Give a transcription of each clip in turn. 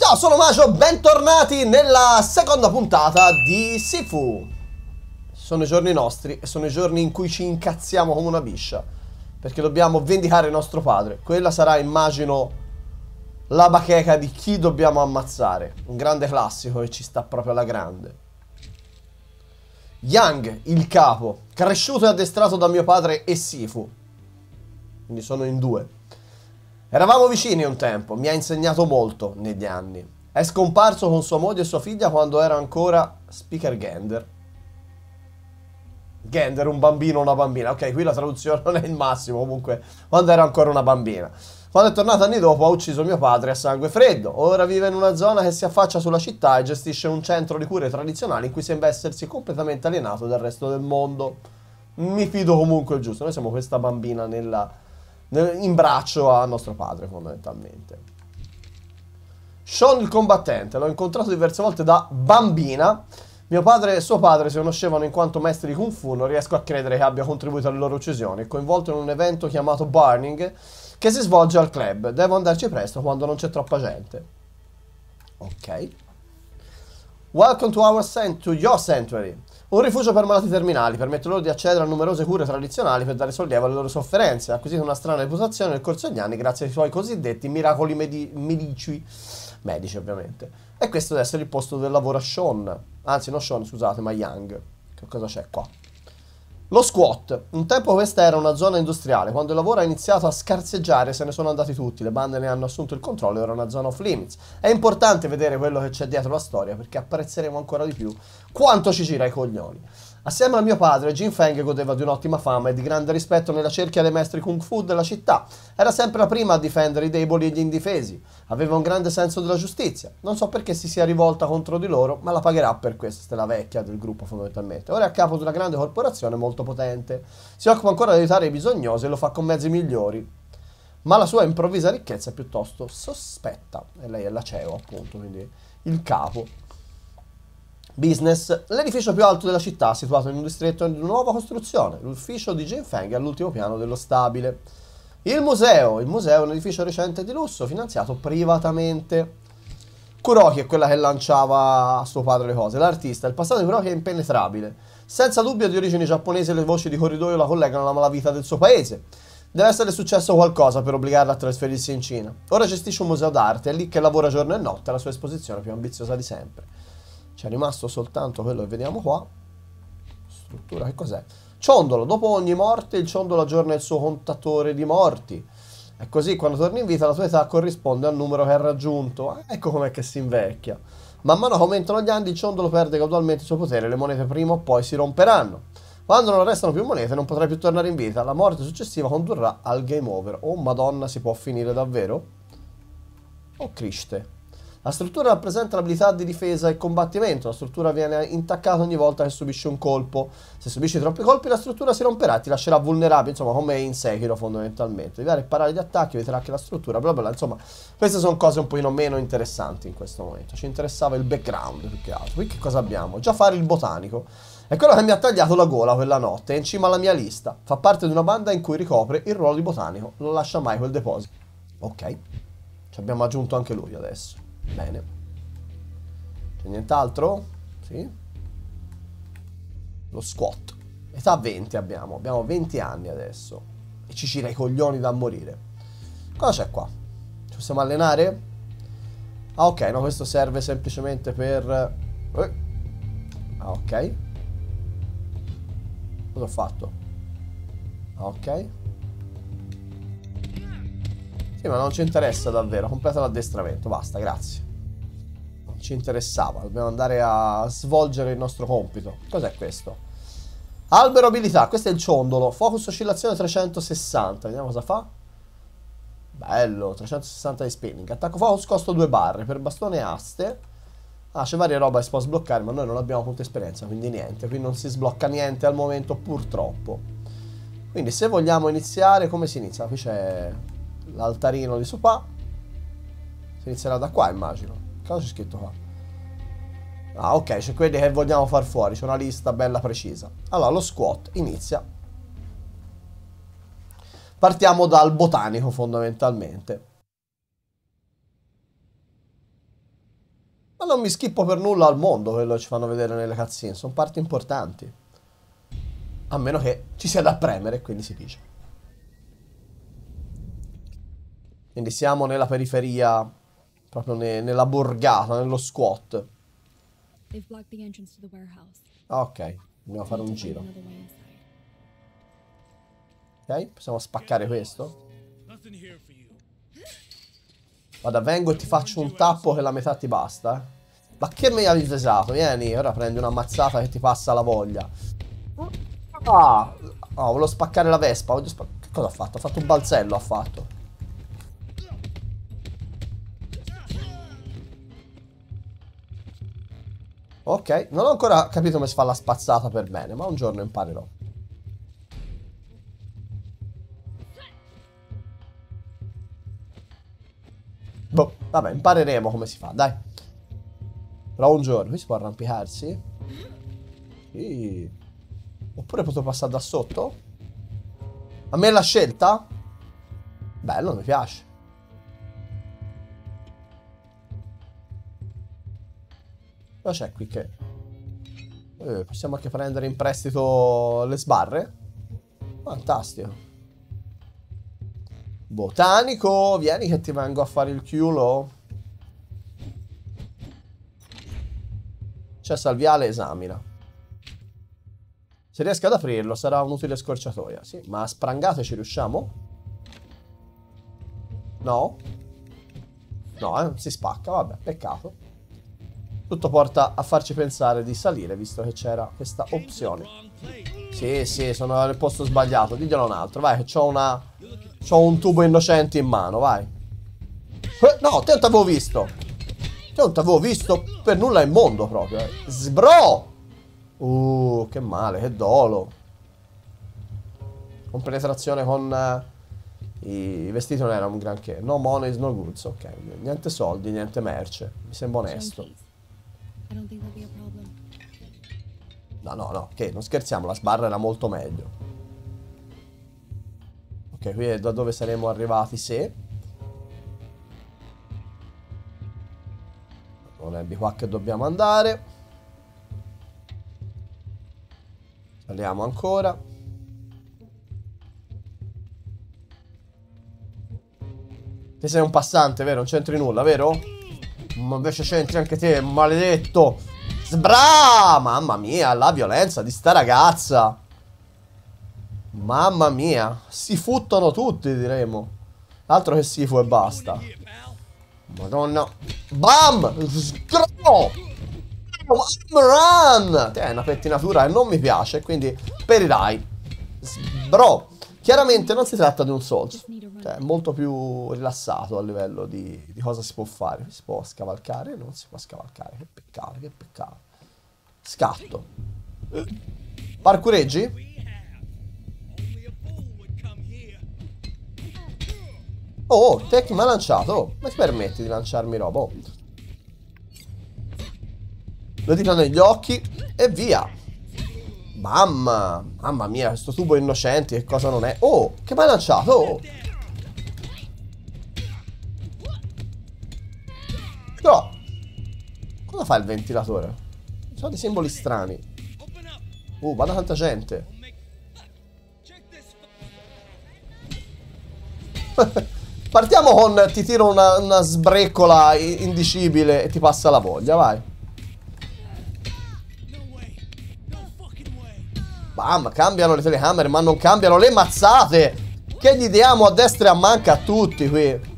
Ciao, sono Majo, bentornati nella seconda puntata di Sifu. Sono i giorni nostri e sono i giorni in cui ci incazziamo come una biscia, perché dobbiamo vendicare nostro padre. Quella sarà, immagino, la bacheca di chi dobbiamo ammazzare. Un grande classico che ci sta proprio alla grande. Yang, il capo, cresciuto e addestrato da mio padre e Sifu. Quindi sono in due. Eravamo vicini un tempo, mi ha insegnato molto negli anni. È scomparso con sua moglie e sua figlia quando era ancora Speaker Gender. Gender, un bambino o una bambina. Ok, qui la traduzione non è il massimo, comunque, quando era ancora una bambina. Quando è tornato anni dopo ha ucciso mio padre a sangue freddo. Ora vive in una zona che si affaccia sulla città e gestisce un centro di cure tradizionali in cui sembra essersi completamente alienato dal resto del mondo. Mi fido comunque giusto, noi siamo questa bambina in braccio a nostro padre, fondamentalmente. Sean il combattente, l'ho incontrato diverse volte da bambina. Mio padre e suo padre si conoscevano in quanto maestri di Kung Fu. Non riesco a credere che abbia contribuito alle loro uccisioni. È coinvolto in un evento chiamato Burning che si svolge al club. Devo andarci presto quando non c'è troppa gente. Ok. Welcome to your sanctuary. Un rifugio per malati terminali, permette loro di accedere a numerose cure tradizionali per dare sollievo alle loro sofferenze. Ha acquisito una strana reputazione nel corso degli anni grazie ai suoi cosiddetti miracoli medici, ovviamente. E questo deve essere il posto del lavoro a Sean. Anzi, non Sean, scusate, ma Yang. Che cosa c'è qua? Lo squat. Un tempo questa era una zona industriale. Quando il lavoro ha iniziato a scarseggiare se ne sono andati tutti. Le bande ne hanno assunto il controllo e ora è una zona off limits. È importante vedere quello che c'è dietro la storia perché apprezzeremo ancora di più quanto ci gira i coglioni. Assieme a mio padre, Jin Feng godeva di un'ottima fama e di grande rispetto nella cerchia dei maestri Kung Fu della città. Era sempre la prima a difendere i deboli e gli indifesi. Aveva un grande senso della giustizia. Non so perché si sia rivolta contro di loro, ma la pagherà per questo. Questa è la vecchia del gruppo, fondamentalmente. Ora è a capo di una grande corporazione molto potente. Si occupa ancora di aiutare i bisognosi e lo fa con mezzi migliori. Ma la sua improvvisa ricchezza è piuttosto sospetta. E lei è la CEO, appunto, quindi il capo. Business. L'edificio più alto della città, situato in un distretto di nuova costruzione. L'ufficio di Jin Feng è all'ultimo piano dello stabile. Il museo. Il museo è un edificio recente di lusso, finanziato privatamente. Kuroki è quella che lanciava a suo padre le cose. L'artista. Il passato di Kuroki è impenetrabile. Senza dubbio di origini giapponesi, le voci di corridoio la collegano alla malavita del suo paese. Deve essere successo qualcosa per obbligarla a trasferirsi in Cina. Ora gestisce un museo d'arte, è lì che lavora giorno e notte, la sua esposizione più ambiziosa di sempre. C'è rimasto soltanto quello che vediamo qua. Struttura, che cos'è? Ciondolo. Dopo ogni morte il ciondolo aggiorna il suo contatore di morti. E così quando torni in vita la tua età corrisponde al numero che hai raggiunto. Ecco com'è che si invecchia. Man mano che aumentano gli anni il ciondolo perde gradualmente il suo potere. Le monete prima o poi si romperanno. Quando non restano più monete non potrai più tornare in vita. La morte successiva condurrà al game over. Oh madonna, si può finire davvero? Oh Cristo. La struttura rappresenta l'abilità di difesa e combattimento. La struttura viene intaccata ogni volta che subisce un colpo. Se subisci troppi colpi la struttura si romperà e ti lascerà vulnerabile, insomma, come in Sekiro fondamentalmente. Devi parare gli attacchi, eviterà che la struttura, bla bla bla. Insomma, queste sono cose un pochino meno interessanti in questo momento. Ci interessava il background più che altro. Qui che cosa abbiamo? Già fare il botanico. È quello che mi ha tagliato la gola quella notte, è in cima alla mia lista. Fa parte di una banda in cui ricopre il ruolo di botanico. Non lascia mai quel deposito. Ok. Ci abbiamo aggiunto anche lui adesso. Bene. C'è nient'altro? Sì. Lo squat. Età 20 abbiamo 20 anni adesso. E ci gira i coglioni da morire. Cosa c'è qua? Ci possiamo allenare? Ah ok, no, questo serve semplicemente per... Ah ok. Cosa ho fatto? Ah ok. Sì, ma non ci interessa davvero. Completa l'addestramento, basta, grazie. Non ci interessava, dobbiamo andare a svolgere il nostro compito. Cos'è questo? Albero abilità, questo è il ciondolo. Focus oscillazione 360, vediamo cosa fa. Bello, 360 di spinning. Attacco focus costo 2 barre, per bastone e aste. Ah, c'è varie roba che si può sbloccare, ma noi non abbiamo molta esperienza, quindi niente. Qui non si sblocca niente al momento, purtroppo. Quindi se vogliamo iniziare, come si inizia? Qui c'è... l'altarino di Supà. Si inizierà da qua, immagino. Cosa c'è scritto qua? Ah, ok, c'è quelli che vogliamo far fuori. C'è una lista bella precisa. Allora, lo squat inizia. Partiamo dal botanico, fondamentalmente. non mi schippo per nulla al mondo quello che ci fanno vedere nelle cutscene. Sono parti importanti. A meno che ci sia da premere e quindi si dice. Quindi siamo nella periferia, proprio nella borgata, nello squat. Ok, dobbiamo fare un giro. Ok, possiamo spaccare questo. Guarda, vengo e ti faccio un tappo che la metà ti basta. Ma che mi hai avvisato? Vieni, ora prendi una mazzata che ti passa la voglia. Ah, oh, volevo spaccare la Vespa. Che cosa ha fatto? Ha fatto un balzello, ha fatto. Ok, non ho ancora capito come si fa la spazzata per bene, ma un giorno imparerò. Boh, vabbè, impareremo come si fa, dai. Però un giorno, qui si può arrampicarsi? Sì. Oppure potrò passare da sotto? A me la scelta? Bello, mi piace. Cosa c'è qui che... possiamo anche prendere in prestito le sbarre? Fantastico. Botanico, vieni che ti vengo a fare il culo. C'è Salviale, esamina. Se riesco ad aprirlo sarà un'utile scorciatoia. Sì, ma a sprangate ci riusciamo? No? No, si spacca, vabbè, peccato. Tutto porta a farci pensare di salire, visto che c'era questa opzione. Sì, sì, sono nel posto sbagliato. Diglielo un altro, vai, che c'ho un tubo innocente in mano, vai. No, te non t'avevo visto. Te non t'avevo visto per nulla al mondo proprio. Sbro! Che male, che dolo. Con penetrazione con i vestiti non era un granché. No money, no goods, ok. Niente soldi, niente merce. Mi sembra onesto. No, no, no, che non scherziamo, la sbarra era molto meglio. Ok, qui è da dove saremo arrivati se... Non è di qua che dobbiamo andare. Saliamo ancora. Te sei un passante, vero? Non c'entri nulla, vero? Ma invece c'entri anche te, maledetto. Sbra! Mamma mia, la violenza di sta ragazza. Mamma mia. Si futtono tutti, diremo. Altro che si fu e basta. Madonna. Bam! Scro! Run! È una pettinatura che non mi piace, quindi perirai. Bro, chiaramente non si tratta di un Souls. Cioè, è molto più rilassato a livello di cosa si può fare. Si può scavalcare? Non si può scavalcare. Che peccato, che peccato. Scatto. Parkureggi? Oh, Tech mi ha lanciato. Oh, ma ti permetti di lanciarmi roba? Oh. Lo tiro negli occhi e via. Mamma mia, questo tubo innocente, che cosa non è? Oh, che mi ha lanciato? Oh. No. Cosa fa il ventilatore? Sono dei simboli strani. Vada tanta gente. Partiamo con ti tiro una sbreccola indicibile e ti passa la voglia, vai. Bam, cambiano le telecamere, ma non cambiano le mazzate. Che gli diamo a destra e a manca a tutti qui.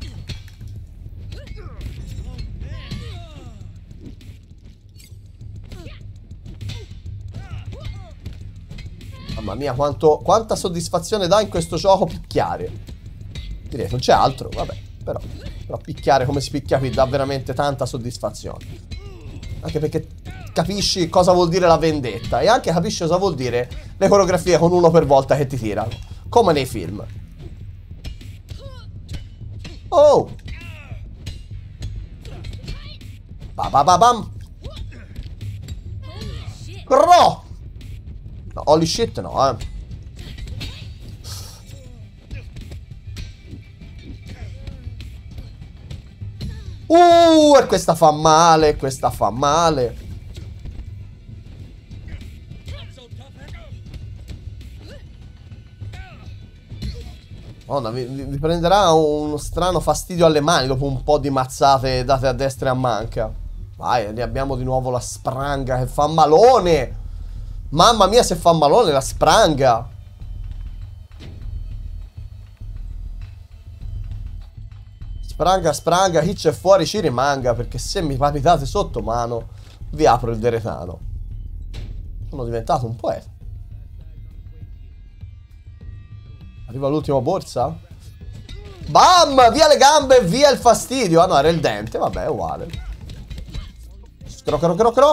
Mamma mia, quanta soddisfazione dà in questo gioco picchiare. Direi, non c'è altro, vabbè. Però picchiare come si picchia qui dà veramente tanta soddisfazione. Anche perché capisci cosa vuol dire la vendetta. E anche capisci cosa vuol dire le coreografie con uno per volta che ti tirano. Come nei film. Oh! Bam! Bro! No, holy shit no, E questa fa male, questa fa male. Madonna, vi prenderà uno strano fastidio alle mani dopo un po' di mazzate date a destra e a manca. Vai, ne abbiamo di nuovo la spranga che fa malone. Mamma mia, se fa malone la spranga. Spranga, spranga, chi c'è fuori ci rimanga, perché se mi capitate sotto mano vi apro il deretano. Sono diventato un poeta. Arriva l'ultima borsa. Bam! Via le gambe, via il fastidio. Ah no, era il dente, vabbè, è uguale. Cro cro cro cro.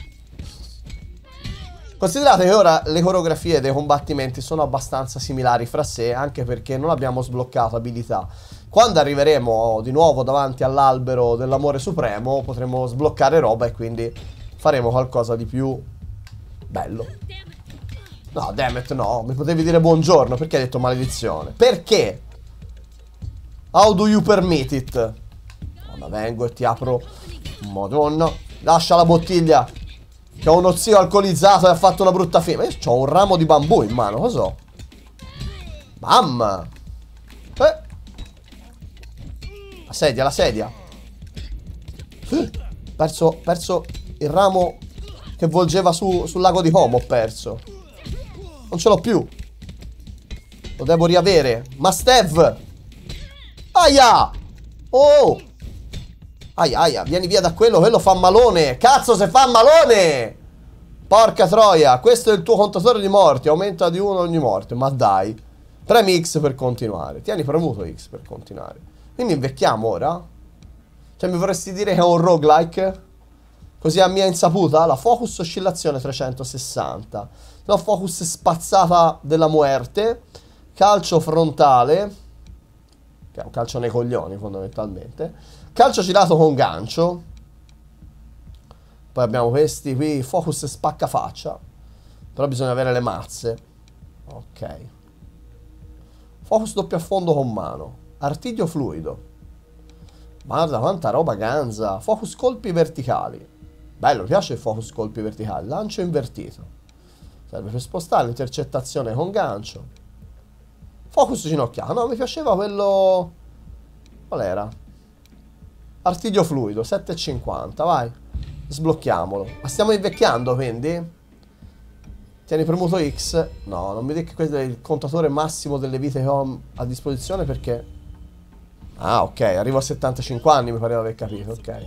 Considerate che ora le coreografie dei combattimenti sono abbastanza similari fra sé, anche perché non abbiamo sbloccato abilità. Quando arriveremo di nuovo davanti all'albero dell'amore supremo, potremo sbloccare roba e quindi faremo qualcosa di più bello. No, dammit, no. Mi potevi dire buongiorno. Perché hai detto maledizione? Perché? How do you permit it? Madonna, vengo e ti apro. Madonna. Lascia la bottiglia. Che ho uno zio alcolizzato e ha fatto una brutta fine. Ma io ho un ramo di bambù in mano, cos'ho? Mamma. La sedia, la sedia. Perso il ramo che volgeva sul lago di Como, ho perso. Non ce l'ho più. Lo devo riavere. Ma Steve! Aia! Oh! Aia, aia, vieni via da quello fa malone. Cazzo, se fa malone! Porca troia, questo è il tuo contatore di morti. Aumenta di 1 ogni morte. Ma dai. Premi X per continuare. Tieni premuto X per continuare. Quindi invecchiamo ora? Cioè mi vorresti dire che è un roguelike? Così a mia insaputa? La focus oscillazione 360. La focus spazzata della muerte. Calcio frontale. Che è un calcio nei coglioni fondamentalmente. Calcio girato con gancio. Poi abbiamo questi qui. Focus spaccafaccia. Però bisogna avere le mazze. Ok. Focus doppio affondo con mano. Artiglio fluido. Guarda quanta roba ganza. Focus colpi verticali. Bello, mi piace il focus colpi verticali. Lancio invertito. Serve per spostare l'intercettazione con gancio. Focus ginocchiato. No, mi piaceva quello... Qual era? Artiglio fluido, 7,50. Vai. Sblocchiamolo. Ma stiamo invecchiando, quindi? Tieni premuto X. No, non mi dica che questo è il contatore massimo delle vite che ho a disposizione perché... Ah, ok. Arrivo a 75 anni, mi pareva aver capito. Ok.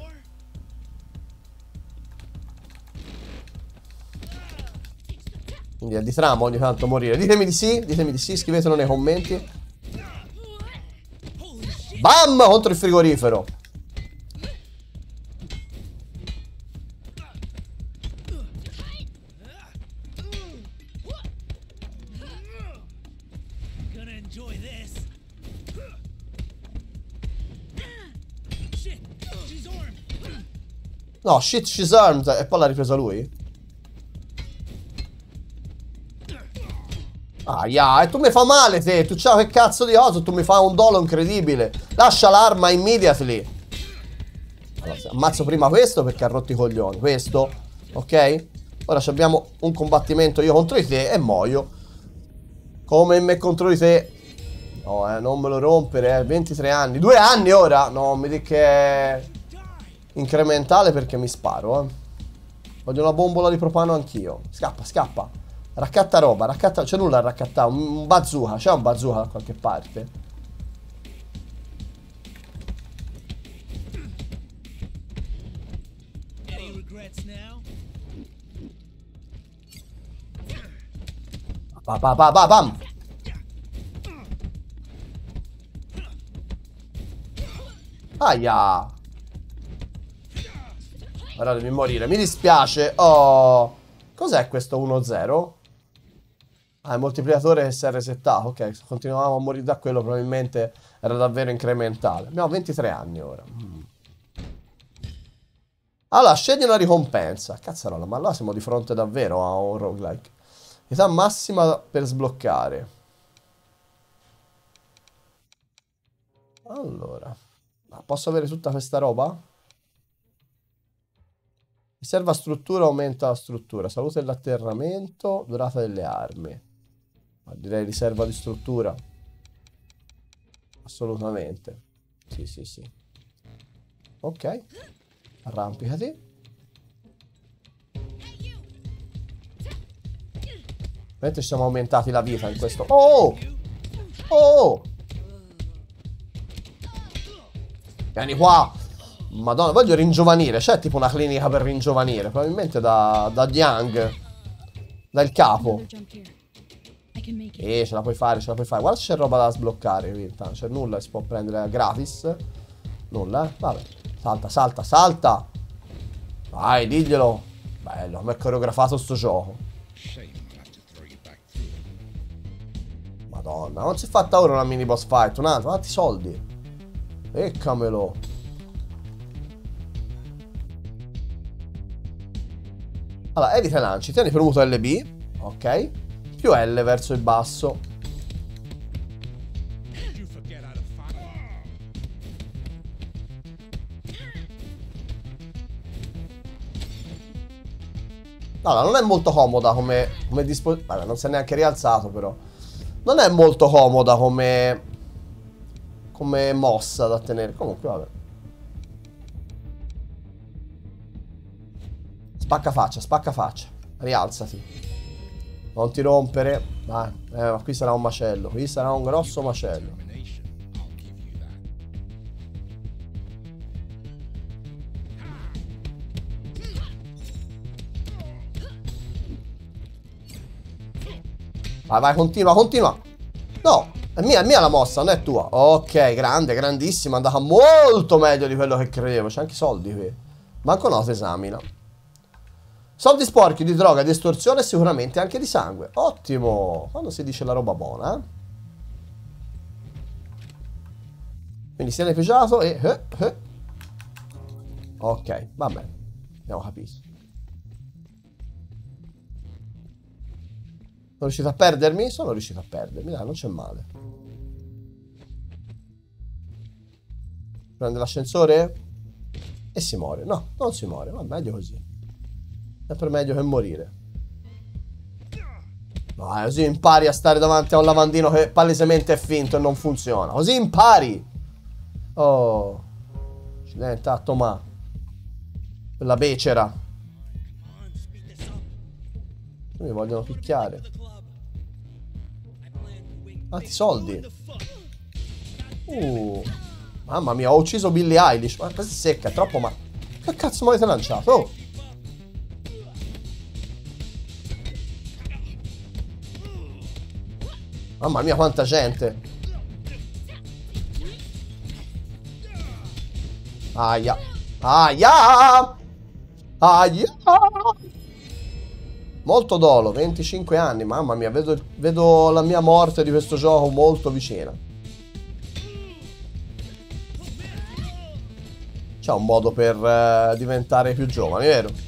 Quindi è di trama ogni tanto morire. Ditemi di sì, scrivetelo nei commenti. Bam! Contro il frigorifero. No, shit, she's armed. E poi l'ha ripresa lui? Aia, e tu mi fa male te. Tu c'hai che cazzo di oso. Tu mi fai un dolo incredibile. Lascia l'arma immediately. Allora, ammazzo prima questo perché ha rotto i coglioni. Questo, ok? Ora abbiamo un combattimento io contro di te e muoio. Come me contro di te. No, non me lo rompere, 23 anni. 2 anni ora? No, mi dica che è incrementale perché mi sparo, Voglio una bombola di propano anch'io. Scappa, scappa. Raccatta roba, raccatta... C'è nulla a raccattare. Un bazooka, c'è un bazooka da qualche parte. Bam. Aia. Ora devi morire, mi dispiace. Oh. Cos'è questo 1-0? Ah, il moltiplicatore che si è resettato. Ok, se continuavamo a morire da quello probabilmente era davvero incrementale. Abbiamo 23 anni ora. Allora, scegli una ricompensa. Cazzarola, ma allora siamo di fronte davvero a un roguelike. Età massima per sbloccare. Allora. Ma posso avere tutta questa roba? Riserva struttura, aumenta la struttura. Salute dell'atterramento, durata delle armi. Ma direi riserva di struttura. Assolutamente. Sì, sì, sì. Ok. Arrampicati. Mentre ci siamo aumentati la vita in questo... Oh! Oh! Vieni qua! Madonna, voglio ringiovanire. C'è tipo una clinica per ringiovanire. Probabilmente da Young. Dal capo. Ce la puoi fare, ce la puoi fare. Guarda se c'è roba da sbloccare qui. C'è nulla, si può prendere gratis. Nulla, Vabbè. Salta, salta, salta! Vai, diglielo. Bello, come è coreografato sto gioco. Madonna, non si è fatta ora una mini boss fight. Un altro, quanti soldi? Eccamelo. Allora, evita i lanci. Tieni premuto LB. Ok. Più L verso il basso. Allora, non è molto comoda come disposizione. Vabbè, non si è neanche rialzato però. Non è molto comoda come mossa da tenere. Comunque, vabbè. Spacca faccia, spacca faccia. Rialzati. Non ti rompere. Vai. Ma qui sarà un macello. Qui sarà un grosso macello. Vai, vai, continua, continua. No, è mia la mossa, non è tua. Ok, grande, grandissima. È andata molto meglio di quello che credevo. C'è anche i soldi qui. Manco no, ti esamina. Soldi sporchi di droga, di estorsione e sicuramente anche di sangue. Ottimo. Quando si dice la roba buona, Quindi si è pigiato e... Ok, va bene. Abbiamo capito. Sono riuscito a perdermi? Sono riuscito a perdermi, dai, non c'è male. Prende l'ascensore? E si muore. No, non si muore, va meglio così. Sempre meglio che morire. No, così impari a stare davanti a un lavandino che palesemente è finto e non funziona. Così impari. Oh. Accidente, a Tomà. Quella becera. Mi vogliono picchiare. Quanti soldi? Mamma mia, ho ucciso Billie Eilish. Ma questa è secca, è troppo ma... Che cazzo mi avete lanciato? Oh. Mamma mia, quanta gente. Aia. Aia. Aia. Molto dolo, 25 anni. Mamma mia, vedo la mia morte di questo gioco molto vicina. C'è un modo per diventare più giovani, vero?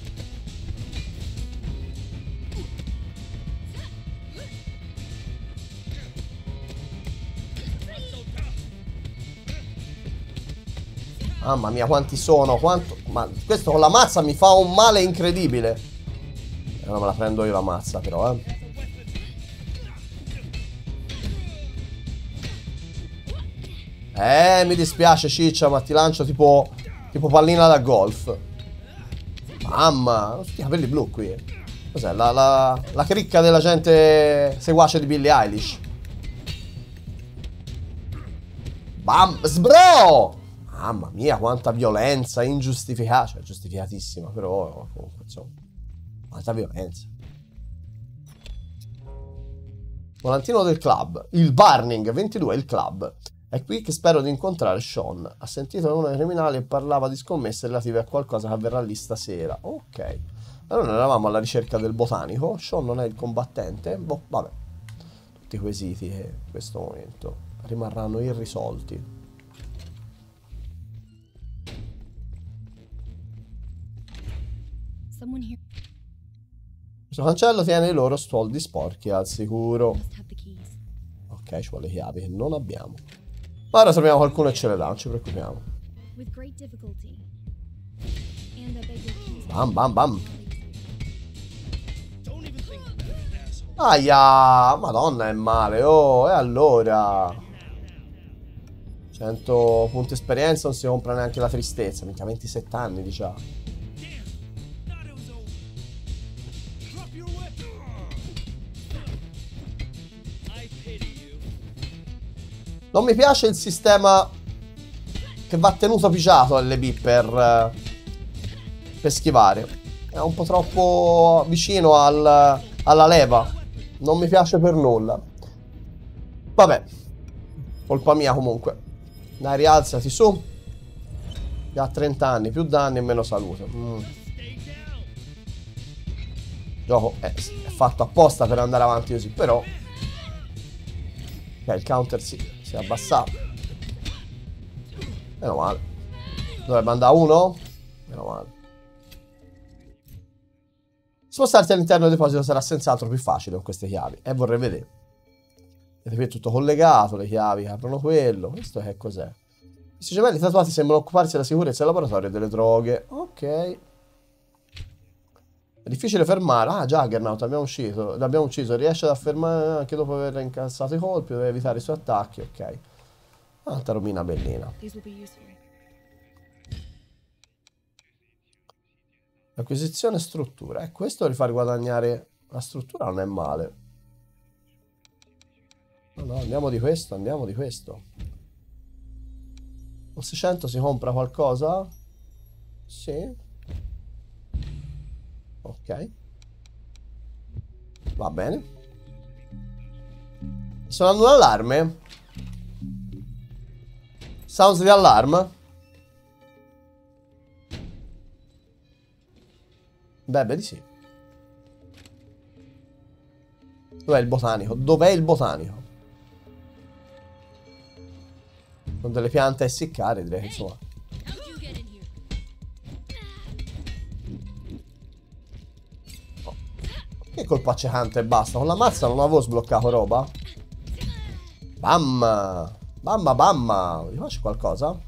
Mamma mia, quanti sono? Quanto... Ma questo con la mazza mi fa un male incredibile. Non me la prendo io la mazza, però, mi dispiace, ciccia, ma ti lancio tipo pallina da golf. Mamma, tutti i capelli blu qui. Cos'è? La cricca della gente seguace di Billie Eilish. Bam! Sbro! Mamma mia, quanta violenza ingiustificata. Cioè, giustificatissima, però comunque, insomma. Quanta violenza. Volantino del club. Il Burning 22, il club. È qui che spero di incontrare Sean. Ha sentito che uno dei criminali parlava di scommesse relative a qualcosa che avverrà lì stasera. Ok. Allora noi eravamo alla ricerca del botanico. Sean non è il combattente. Boh, vabbè. Tutti i quesiti che in questo momento rimarranno irrisolti. Questo cancello tiene i loro soldi sporchi al sicuro. Ok, ci vuole le chiavi che non abbiamo. Ma ora troviamo qualcuno e ce le dà, non ci preoccupiamo. Bam bam bam. Aia, madonna è male, oh, e allora 100 punti esperienza, non si compra neanche la tristezza, minchia 27 anni diciamo. Non mi piace il sistema che va tenuto pigiato LB per schivare. È un po' troppo vicino alla leva. Non mi piace per nulla. Vabbè. Colpa mia comunque. Dai, rialzati su. Che ha 30 anni, più danni e meno salute. Il gioco è fatto apposta per andare avanti così, però... Ok, il counter si è abbassato. Meno male. Dovrebbe andare a 1? Meno male. Spostarti all'interno del deposito sarà senz'altro più facile con queste chiavi. E vorrei vedere. Vedete qui è tutto collegato, le chiavi che aprono quello. Questo che cos'è? Questi gemelli tatuati sembrano occuparsi della sicurezza del laboratorio e delle droghe. Ok. È difficile fermare. Ah, Juggernaut, l'abbiamo ucciso. Riesce ad affermare anche dopo aver incassato i colpi, deve evitare i suoi attacchi. Ok. Altra robina bellina. Acquisizione struttura. Questo rifare guadagnare la struttura non è male. No, no, andiamo di questo, andiamo di questo. Con 600 si compra qualcosa? Sì. Ok. Va bene. Suonando un allarme? Sounds di allarme? Beh, di sì. Dov'è il botanico? Dov'è il botanico? Con delle piante a essiccare, direi che insomma. Oh. Che colpo accecante e basta. Con la mazza non avevo sbloccato roba? Bam! Bamma bamma! Gli faccio qualcosa?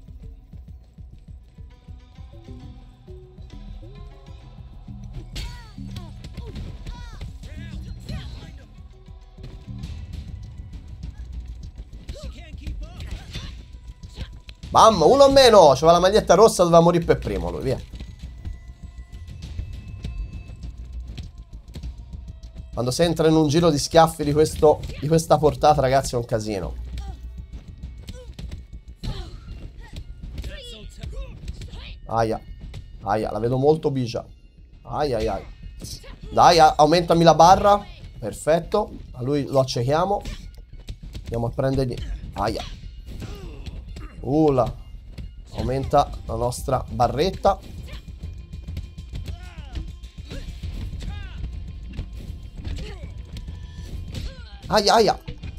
Bam, uno o meno. C'aveva la maglietta rossa, doveva morire per primo lui, via. Quando si entra in un giro di schiaffi di questa portata, ragazzi, è un casino. Aia. Aia, la vedo molto bigia. Aia, aia, aia. Dai, aumentami la barra. Perfetto. A lui lo accechiamo. Andiamo a prendergli. Aia. Aumenta la nostra barretta. Aia, aia.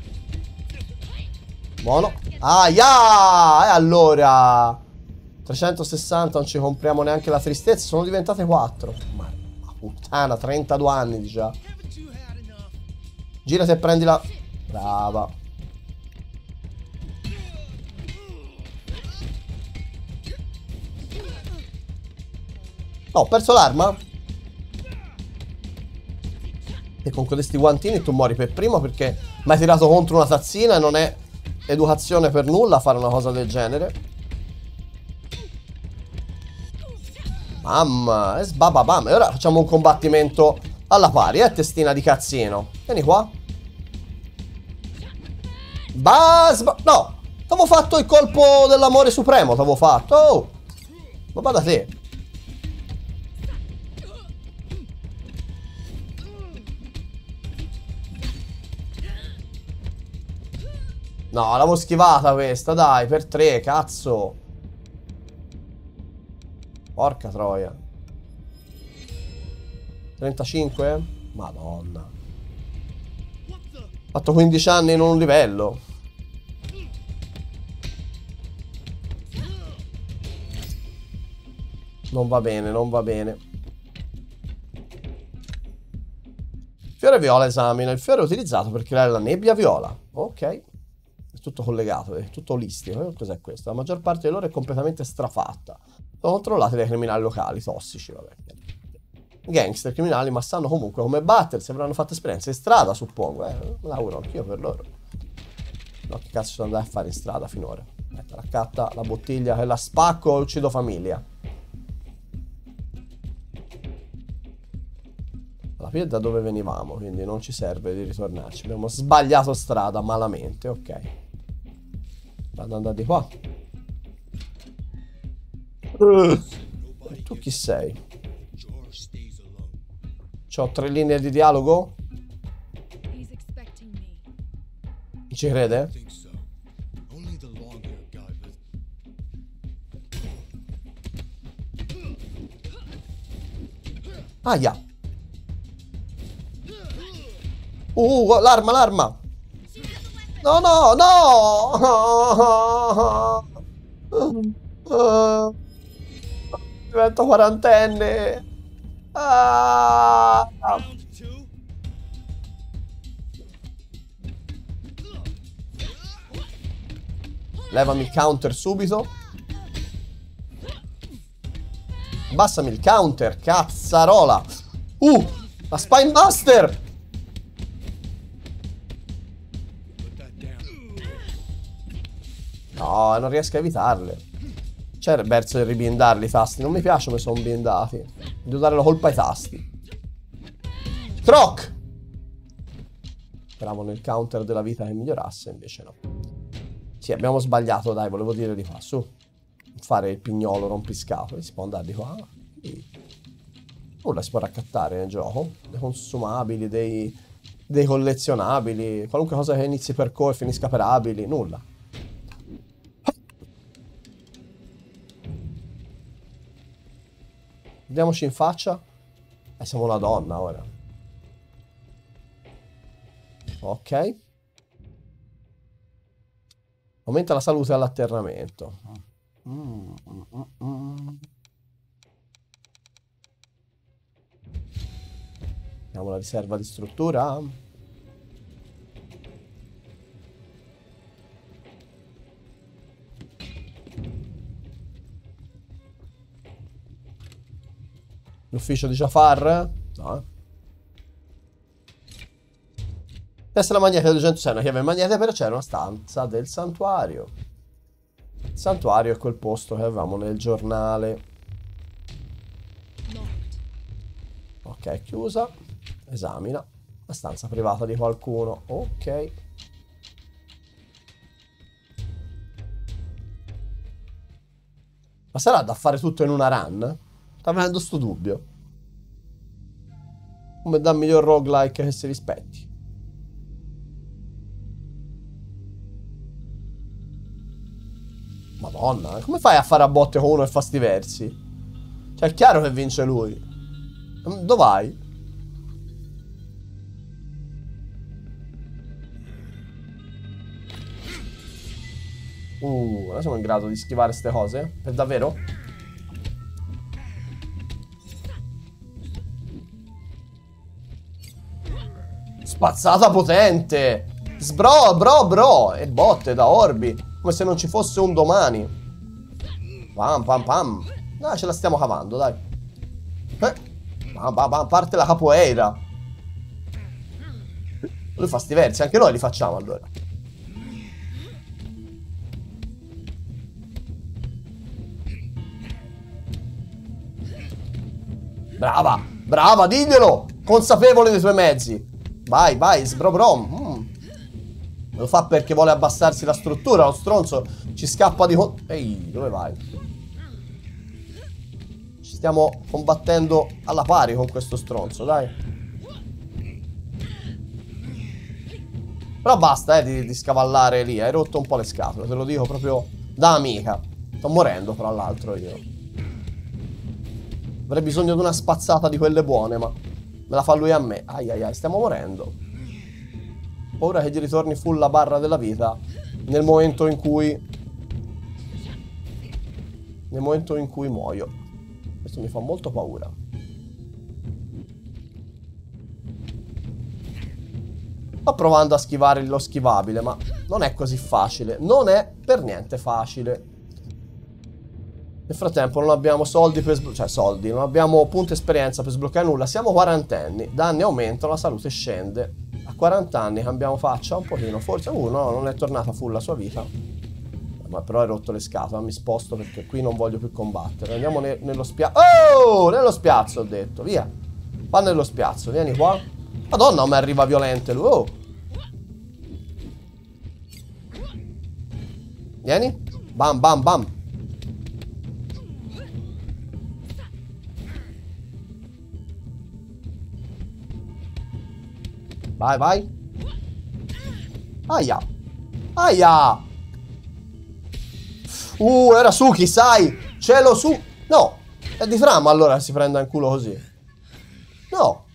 Buono. Aia. E allora 360, non ci compriamo neanche la tristezza. Sono diventate 4. Ma puttana, 32 anni di già. Girati e prendi la... Brava. No, ho perso l'arma. E con questi guantini tu muori per primo perché mi hai tirato contro una tazzina e non è educazione per nulla fare una cosa del genere. Mamma, e sbababam. E ora facciamo un combattimento alla pari, testina di cazzino. Vieni qua. No, t'avevo fatto il colpo dell'amore supremo, t'avevo fatto. Oh, ma vada te. No, l'avevo schivata questa, dai, per 3, cazzo. Porca troia. 35? Madonna. Ho fatto 15 anni in un livello. Non va bene, non va bene. Fiore viola esamina. Il fiore è utilizzato per creare la nebbia viola. Ok. tutto collegato, è tutto olistico. Cos'è questo? La maggior parte di loro è completamente strafatta. Sono controllati dai criminali locali, tossici, vabbè. Gangster, criminali, ma sanno comunque come battersi, avranno fatto esperienza in strada, suppongo. Lavoro anch'io per loro. No, che cazzo sono andato a fare in strada finora? Aspetta, raccatta la bottiglia e la spacco e uccido famiglia. Alla fine da dove venivamo, quindi non ci serve di ritornarci. Abbiamo sbagliato strada malamente, ok. Vado andare di qua. E tu chi sei? C'ho 3 linee di dialogo? Ci crede? Aia. L'arma, l'arma. No, no, no. Divento quarantenne. Ah. Levami il counter subito. Abbassami il counter, cazzarola. La Spinebuster. No, non riesco a evitarle. C'è il verso di ribindarli i tasti. Non mi piace come sono blindati. Devo dare la colpa ai tasti. Croc! Speravo nel counter della vita che migliorasse, invece no. Sì, abbiamo sbagliato, dai, volevo dire di qua, su. Fare il pignolo rompiscatole, si può andare di qua. Nulla si può raccattare nel gioco. Dei consumabili, dei collezionabili, qualunque cosa che inizi per co e finisca per abili, nulla. Vediamoci in faccia. Siamo una donna ora. Ok. Aumenta la salute all'atterramento. Vediamo la riserva di struttura. L'ufficio di Jafar? No. Tessera magnetica 206, una chiave magnetica per accedere a una stanza del santuario. Il santuario è quel posto che avevamo nel giornale. Ok, chiusa. Esamina. La stanza privata di qualcuno. Ok. Ma sarà da fare tutto in una run? Sta venendo sto dubbio. Come da miglior roguelike che si rispetti. Madonna, come fai a fare a botte con uno e fa sti versi? Cioè è chiaro che vince lui. Dov'hai? Ora siamo in grado di schivare ste cose? Per davvero? Spazzata potente! Bro! E botte da orbi. Come se non ci fosse un domani. Pam pam pam. Dai, ce la stiamo cavando, dai. Parte la capoeira. Lui fa sti versi, anche noi li facciamo allora. Brava, diglielo! Consapevole dei tuoi mezzi. Vai, sbro. Lo fa perché vuole abbassarsi la struttura. Lo stronzo ci scappa di... Ehi, dove vai? Ci stiamo combattendo alla pari con questo stronzo, dai. Però basta, di scavallare lì. Hai rotto un po' le scatole, te lo dico proprio da amica. Sto morendo, tra l'altro, io. Avrei bisogno di una spazzata di quelle buone, ma me la fa lui a me. Ai, stiamo morendo. Ora che gli ritorni full la barra della vita nel momento in cui muoio. Questo mi fa molto paura. Sto provando a schivare lo schivabile, ma Non è così facile. Non è per niente facile. Nel frattempo non abbiamo soldi per cioè soldi, non abbiamo punti esperienza per sbloccare nulla. Siamo quarantenni, danni aumentano, la salute scende. A 40 anni cambiamo faccia un pochino, forse. No, non è tornata full la sua vita. Ma però hai rotto le scatole, mi sposto perché qui non voglio più combattere. Andiamo nello spiazzo. Oh, nello spiazzo ho detto, via. Va nello spiazzo, vieni qua. Madonna, mi arriva violente lui. Oh. Vieni. Bam, bam, bam. Vai, vai. Aia. Aia. Era Suki, sai. Cielo su. No. È di Frama allora si prenda in culo così. No.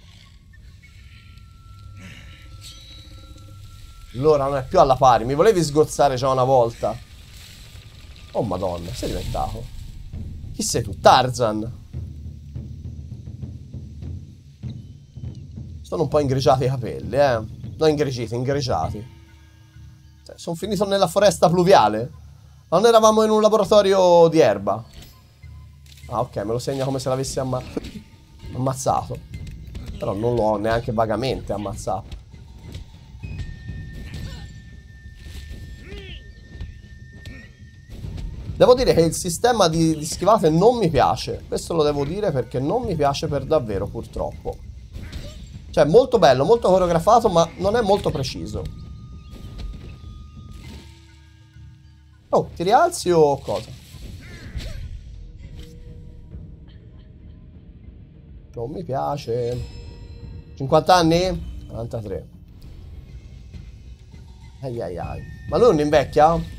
Allora non è più alla pari. Mi volevi sgozzare già una volta. Oh madonna, sei diventato. Chi sei tu? Tarzan. Sono un po' ingrigiati i capelli, Non ingrigiti, ingrigiati. Cioè, sono finito nella foresta pluviale. Non eravamo in un laboratorio di erba. Ah, ok, me lo segna come se l'avessi ammazzato. Però non l'ho neanche vagamente ammazzato. Devo dire che il sistema di schivate non mi piace. Questo lo devo dire perché non mi piace per davvero, purtroppo. Cioè, molto bello, molto coreografato, ma non è molto preciso. Oh, ti rialzi o cosa? Non mi piace. 50 anni? 43. Ai ai ai. Ma lui non invecchia?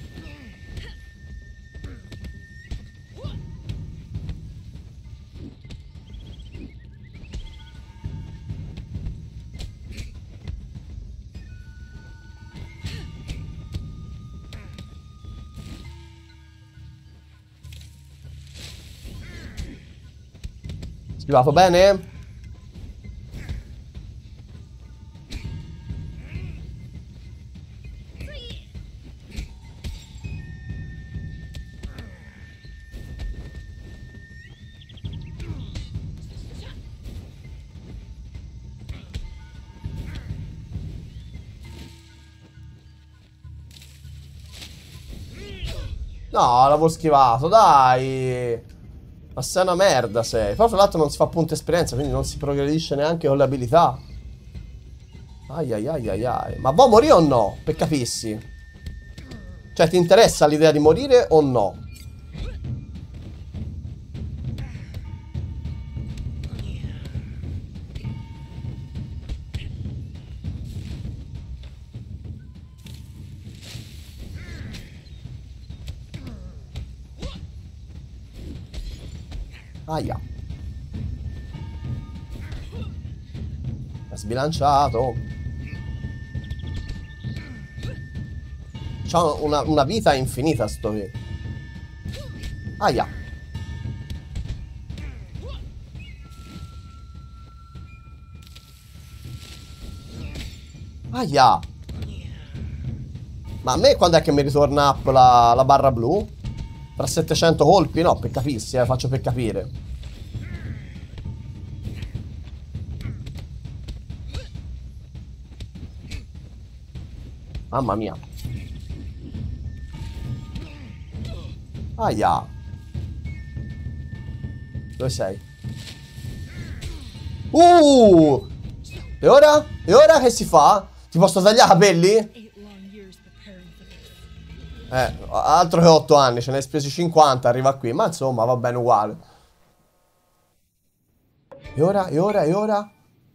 Schivato bene? No, l'avevo schivato, dai. Ma sei una merda, sei. Poi fra l'altro non si fa punto esperienza, quindi non si progredisce neanche con le abilità. Ai ai ai ai ai. Ma vuoi morire o no? Per capissi. Cioè, ti interessa l'idea di morire o no? Aia. Ha sbilanciato. C'ha una vita infinita sto qui. Aia. Aia. Ma a me quando è che mi ritorna up la barra blu? Tra 700 colpi? No, per capirsi, faccio per capire. Mamma mia. Aia. Dove sei? E ora? E ora che si fa? Ti posso tagliare i capelli? Altro che 8 anni, ce ne hai spesi 50, arriva qui. Ma insomma, va bene uguale. E ora? E ora? E ora?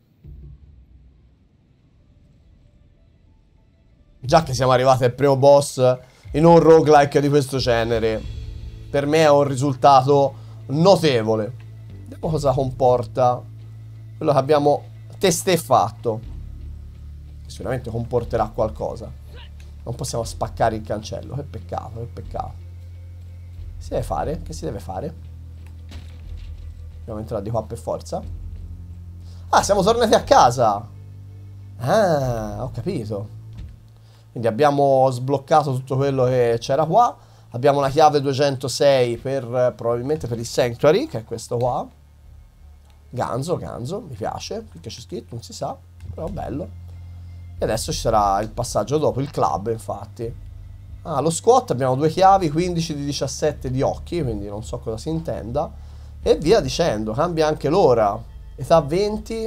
Già che siamo arrivati al primo boss in un roguelike di questo genere, per me è un risultato notevole. Vediamo cosa comporta quello che abbiamo testé fatto. Sicuramente comporterà qualcosa. Non possiamo spaccare il cancello. Che peccato, che peccato. Che si deve fare? Che si deve fare? Dobbiamo entrare di qua per forza. Ah, siamo tornati a casa. Ah, ho capito. Quindi abbiamo sbloccato tutto quello che c'era qua. Abbiamo una chiave 206 probabilmente per il Sanctuary, che è questo qua. Ganzo, mi piace, perché c'è scritto, non si sa, però bello. E adesso ci sarà il passaggio dopo, il club infatti. Ah, lo squat abbiamo 2 chiavi, 15 di 17 di occhi, quindi non so cosa si intenda. E via dicendo, cambia anche l'ora. Età 20.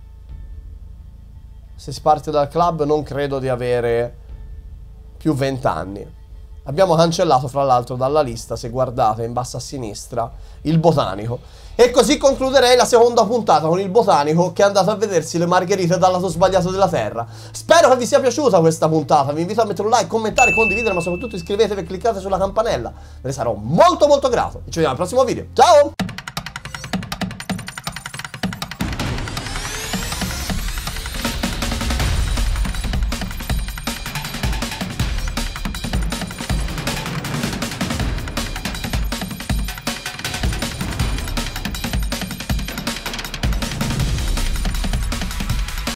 Se si parte dal club non credo di avere più 20 anni. Abbiamo cancellato fra l'altro dalla lista, se guardate in basso a sinistra, il botanico. E così concluderei la seconda puntata con il botanico che è andato a vedersi le margherite dal lato sbagliato della terra. Spero che vi sia piaciuta questa puntata, vi invito a mettere un like, commentare, condividere, ma soprattutto iscrivetevi e cliccate sulla campanella. Ve ne sarò molto molto grato. E ci vediamo al prossimo video. Ciao!